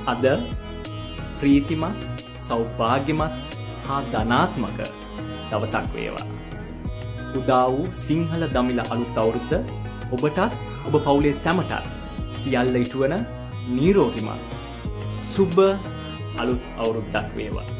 අද ප්‍රීතිමත් සෞභාග්‍යමත් හා ධනාත්මක දවසක් වේවා. උදා වූ සිංහල දමිළ අලුත් අවුරුද්ද ඔබටත් ඔබ පවුලේ සැමටත් සියල්ල ඉටුවන නිරෝගිමත් සුබ අලුත් අවුරුද්දක් වේවා.